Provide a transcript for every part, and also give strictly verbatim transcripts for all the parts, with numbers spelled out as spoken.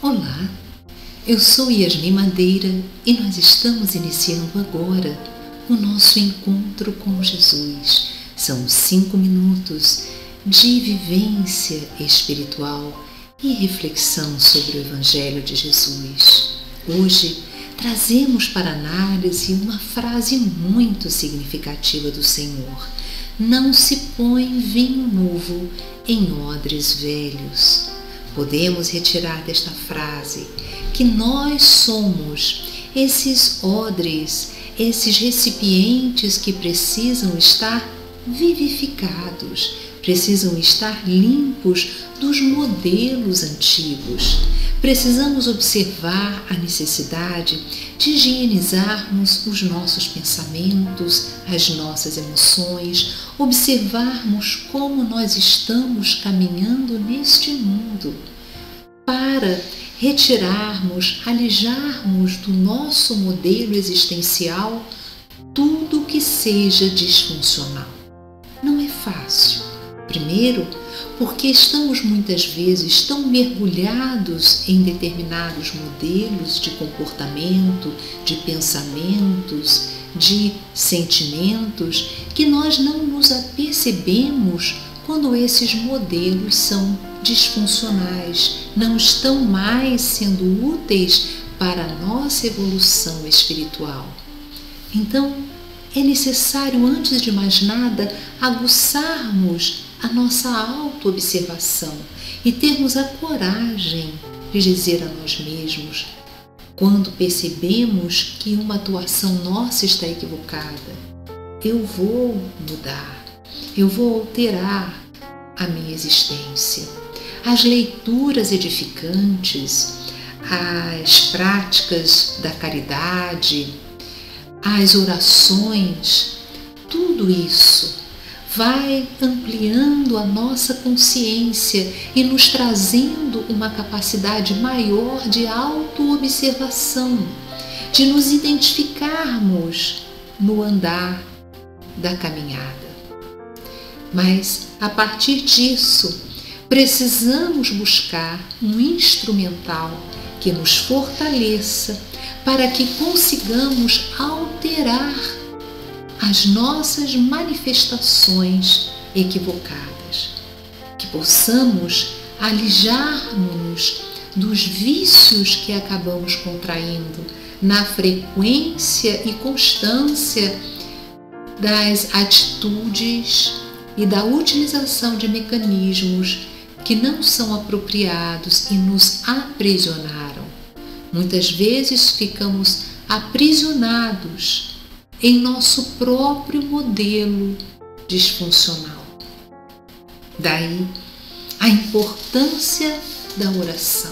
Olá, eu sou Yasmin Madeira e nós estamos iniciando agora o nosso encontro com Jesus. São cinco minutos de vivência espiritual e reflexão sobre o Evangelho de Jesus. Hoje trazemos para análise uma frase muito significativa do Senhor: não se põe vinho novo em odres velhos. Podemos retirar desta frase que nós somos esses odres, esses recipientes que precisam estar vivificados, precisam estar limpos dos modelos antigos. Precisamos observar a necessidade de higienizarmos os nossos pensamentos, as nossas emoções, observarmos como nós estamos caminhando neste mundo, para retirarmos, alijarmos do nosso modelo existencial tudo que seja disfuncional. Não é fácil. Primeiro, porque estamos muitas vezes tão mergulhados em determinados modelos de comportamento, de pensamentos, de sentimentos, que nós não nos apercebemos quando esses modelos são disfuncionais, não estão mais sendo úteis para a nossa evolução espiritual. Então, é necessário, antes de mais nada, aguçarmos a nossa autoobservação e termos a coragem de dizer a nós mesmos, quando percebemos que uma atuação nossa está equivocada: eu vou mudar, eu vou alterar a minha existência. As leituras edificantes, as práticas da caridade, as orações, tudo isso vai ampliando a nossa consciência e nos trazendo uma capacidade maior de autoobservação, de nos identificarmos no andar da caminhada. Mas, a partir disso, precisamos buscar um instrumental que nos fortaleça para que consigamos alterar as nossas manifestações equivocadas, que possamos alijar-nos dos vícios que acabamos contraindo na frequência e constância das atitudes e da utilização de mecanismos que não são apropriados e nos aprisionaram. Muitas vezes ficamos aprisionados em nosso próprio modelo disfuncional. Daí a importância da oração.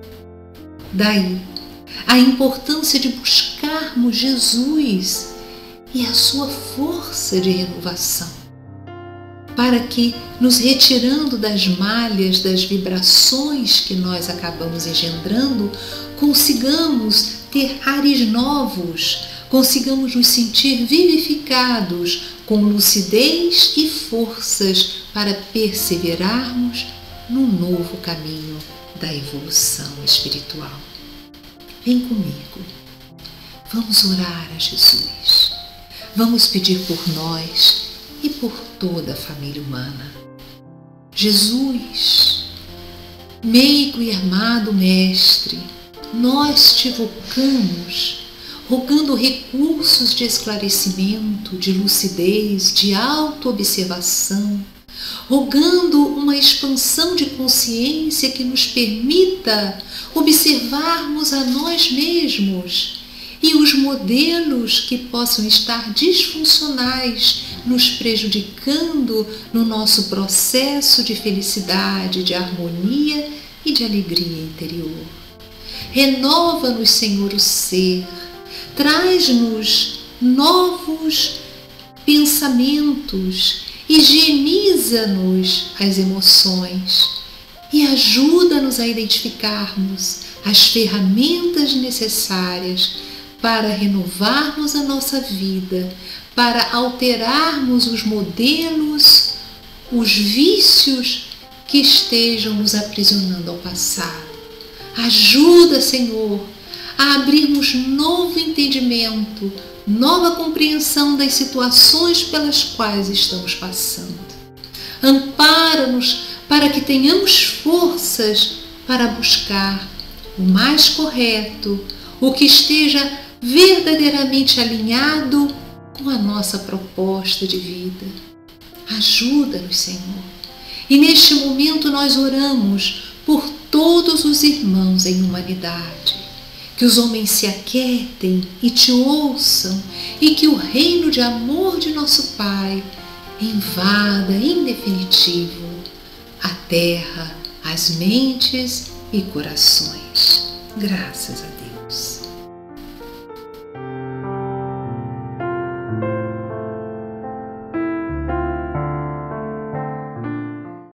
Daí a importância de buscarmos Jesus e a sua força de renovação, para que, nos retirando das malhas, das vibrações que nós acabamos engendrando, consigamos ter ares novos, consigamos nos sentir vivificados com lucidez e forças para perseverarmos no novo caminho da evolução espiritual. Vem comigo, vamos orar a Jesus, vamos pedir por nós e por toda a família humana. Jesus, meigo e amado Mestre, nós te invocamos, rogando recursos de esclarecimento, de lucidez, de autoobservação, rogando uma expansão de consciência que nos permita observarmos a nós mesmos e os modelos que possam estar disfuncionais, nos prejudicando no nosso processo de felicidade, de harmonia e de alegria interior. Renova-nos, Senhor, o ser, traz-nos novos pensamentos, higieniza-nos as emoções e ajuda-nos a identificarmos as ferramentas necessárias para renovarmos a nossa vida, para alterarmos os modelos, os vícios que estejam nos aprisionando ao passado. Ajuda, Senhor, a abrirmos novo entendimento, nova compreensão das situações pelas quais estamos passando. Ampara-nos para que tenhamos forças para buscar o mais correto, o que esteja verdadeiramente alinhado com a nossa proposta de vida. Ajuda-nos, Senhor. E neste momento nós oramos por todos os irmãos em humanidade. Que os homens se aquietem e te ouçam e que o reino de amor de nosso Pai invada em definitivo a terra, as mentes e corações. Graças a Deus.